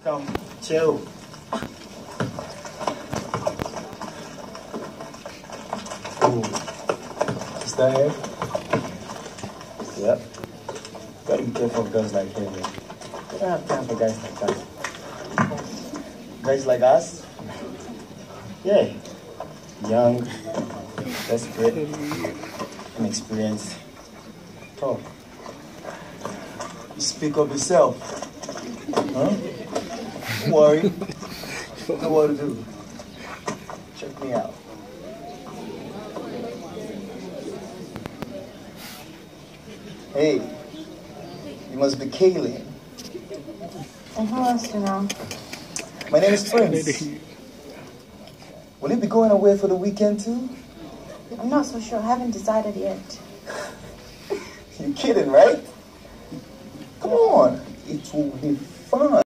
Come, chill. Ooh. Is that hair? Yep. Gotta be careful of girls like him, man. We don't have time for guys like that. Guys like us? Yeah. Young, desperate, inexperienced. Oh. You speak of yourself. Huh? Don't worry. Know what to do. Check me out. Hey, you must be Kaylin. And who else do you know? My name is Prince. Will you be going away for the weekend too? I'm not so sure. I haven't decided yet. You're kidding, right? Come on. It will be fun.